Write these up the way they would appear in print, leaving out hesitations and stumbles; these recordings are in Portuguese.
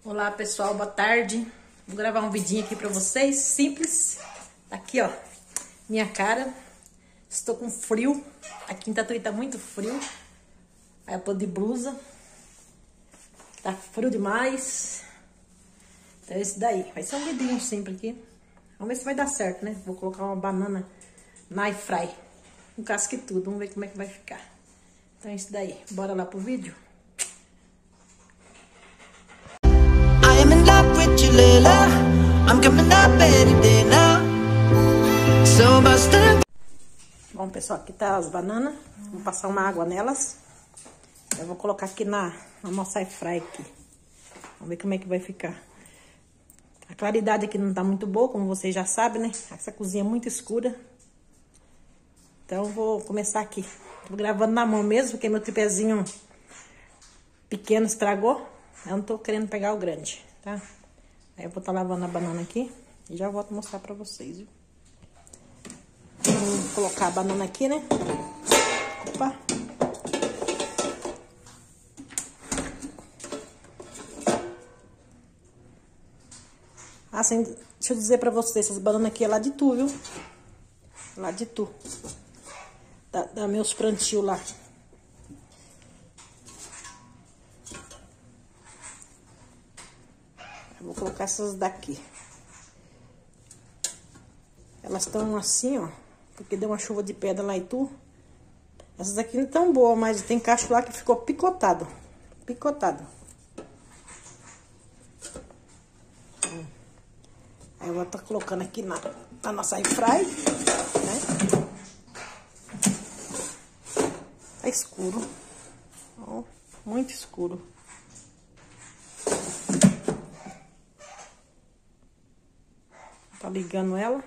Olá pessoal, boa tarde. Vou gravar um vidinho aqui pra vocês, simples. Tá aqui ó, minha cara. Estou com frio. Aqui em Tatuí tá muito frio. Aí eu tô de blusa. Tá frio demais. Então é esse daí. Vai ser um vidinho simples aqui. Vamos ver se vai dar certo, né? Vou colocar uma banana na air fry. Com casca e tudo. Vamos ver como é que vai ficar. Então é isso daí. Bora lá pro vídeo? Bom, pessoal, aqui tá as bananas. Vou passar uma água nelas. Eu vou colocar aqui na nossa air fry aqui. Vamos ver como é que vai ficar. A claridade aqui não tá muito boa, como vocês já sabem, né? Essa cozinha é muito escura. Então, eu vou começar aqui. Tô gravando na mão mesmo, porque meu tripézinho pequeno estragou. Eu não tô querendo pegar o grande, tá? Aí eu vou estar lavando a banana aqui e já volto a mostrar pra vocês, viu? Vou colocar a banana aqui, né? Opa! Assim, deixa eu dizer pra vocês, essas bananas aqui é lá de Tu, viu? Lá de Tu. Da meus plantios lá. Eu vou colocar essas daqui. Elas estão assim, ó. Porque deu uma chuva de pedra lá em Tu. Essas aqui não estão boas, mas tem cacho lá que ficou picotado. Picotado. Aí eu vou estar colocando aqui na nossa air fry, né? Tá escuro. Ó, muito escuro. Tá ligando ela.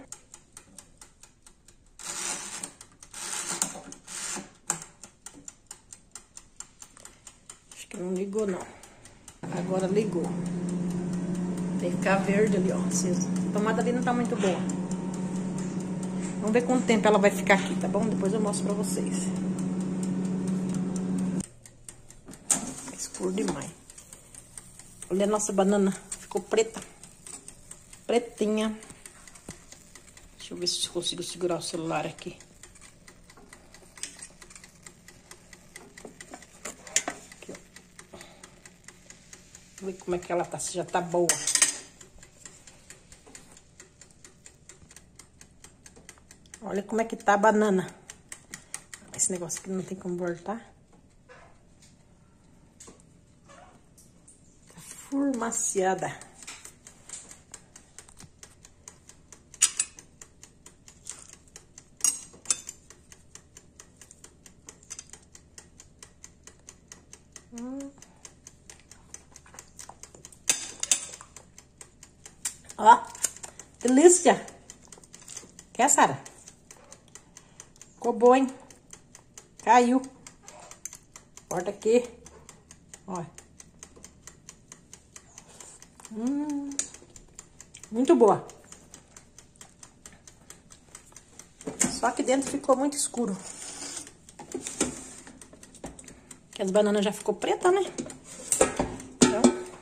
Acho que não ligou, não. Agora ligou. Tem que ficar verde ali, ó. A tomada ali não tá muito boa. Vamos ver quanto tempo ela vai ficar aqui, tá bom? Depois eu mostro pra vocês. Tá escuro demais. Olha, a nossa banana ficou preta. Pretinha. Deixa eu ver se consigo segurar o celular aqui. Aqui, ó. Vamos ver como é que ela tá, se já tá boa. Olha como é que tá a banana. Esse negócio aqui não tem como voltar. Tá formaciada. Ó, delícia. Quer, Sara? Ficou boa, hein? Caiu. Corta aqui. Ó. Muito boa. Só que dentro ficou muito escuro. Que as bananas já ficou preta, né? Então,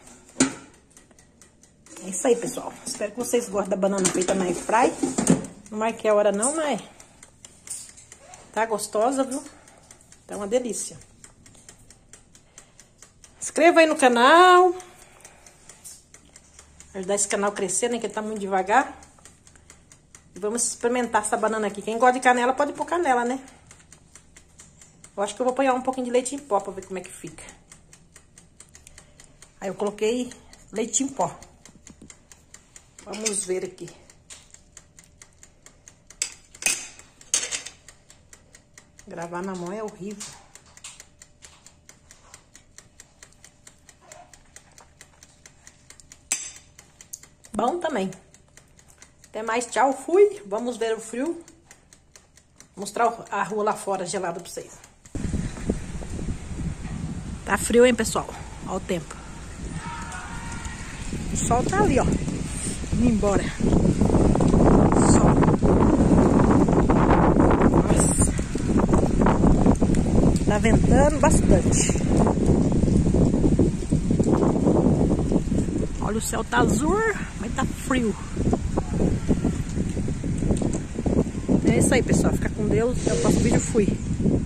é isso aí, pessoal. Espero que vocês gostem da banana feita na air fry. Não marquei a hora não, mas tá gostosa, viu? Tá uma delícia. Inscreva aí no canal. Ajudar esse canal a crescer, né? Que ele tá muito devagar. E vamos experimentar essa banana aqui. Quem gosta de canela, pode pôr canela, né? Eu acho que eu vou pôr um pouquinho de leite em pó pra ver como é que fica. Aí eu coloquei leite em pó. Vamos ver aqui. Gravar na mão é horrível. Bom também. Até mais, tchau, fui. Vamos ver o frio. Mostrar a rua lá fora gelada pra vocês. Tá frio, hein, pessoal? Olha o tempo. O sol tá ali, ó. Indo embora. Sol. Nossa. Tá ventando bastante. Olha, o céu tá azul, mas tá frio. É isso aí, pessoal. Fica com Deus. Até o próximo vídeo. Fui.